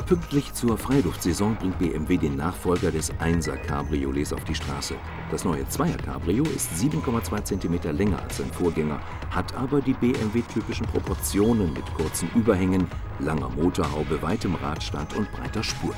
Pünktlich zur Freiluftsaison bringt BMW den Nachfolger des 1er Cabriolets auf die Straße. Das neue 2er Cabrio ist 7,2 cm länger als sein Vorgänger, hat aber die BMW-typischen Proportionen mit kurzen Überhängen, langer Motorhaube, weitem Radstand und breiter Spur.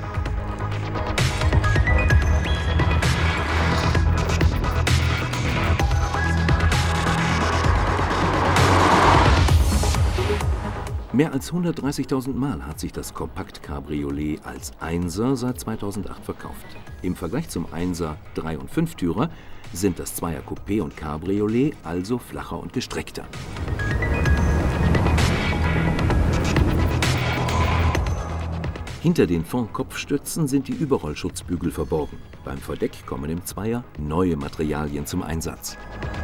Mehr als 130.000 Mal hat sich das Kompakt-Cabriolet als 1er seit 2008 verkauft. Im Vergleich zum 1er 3- und 5-Türer sind das 2er Coupé und Cabriolet also flacher und gestreckter. Hinter den Fond-Kopfstützen sind die Überrollschutzbügel verborgen. Beim Verdeck kommen im 2er neue Materialien zum Einsatz.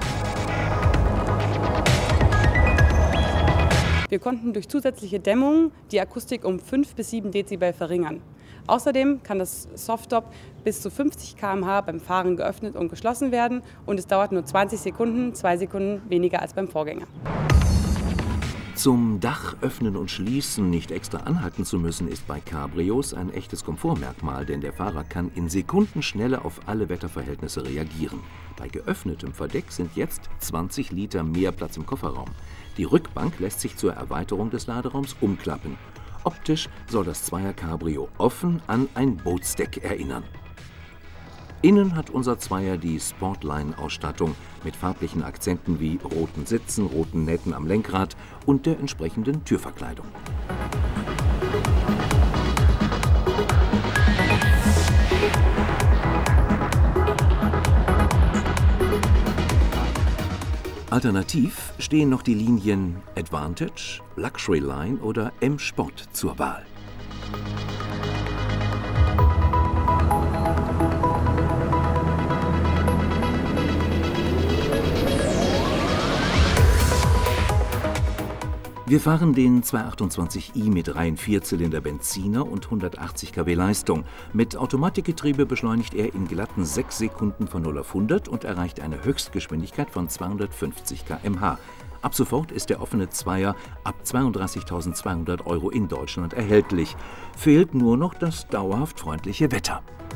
Wir konnten durch zusätzliche Dämmung die Akustik um 5 bis 7 Dezibel verringern. Außerdem kann das Softtop bis zu 50 km/h beim Fahren geöffnet und geschlossen werden und es dauert nur 20 Sekunden, 2 Sekunden weniger als beim Vorgänger. Zum Dach öffnen und schließen nicht extra anhalten zu müssen, ist bei Cabrios ein echtes Komfortmerkmal, denn der Fahrer kann in Sekundenschnelle auf alle Wetterverhältnisse reagieren. Bei geöffnetem Verdeck sind jetzt 20 Liter mehr Platz im Kofferraum. Die Rückbank lässt sich zur Erweiterung des Laderaums umklappen. Optisch soll das 2er Cabrio offen an ein Bootsdeck erinnern. Innen hat unser 2er die Sportline-Ausstattung mit farblichen Akzenten wie roten Sitzen, roten Nähten am Lenkrad und der entsprechenden Türverkleidung. Alternativ stehen noch die Linien Advantage, Luxury Line oder M-Sport zur Wahl. Wir fahren den 228i mit rein 4-Zylinder Benziner und 180 kW Leistung. Mit Automatikgetriebe beschleunigt er in glatten 6 Sekunden von 0 auf 100 und erreicht eine Höchstgeschwindigkeit von 250 km/h. Ab sofort ist der offene 2er ab 32.200 € in Deutschland erhältlich. Fehlt nur noch das dauerhaft freundliche Wetter.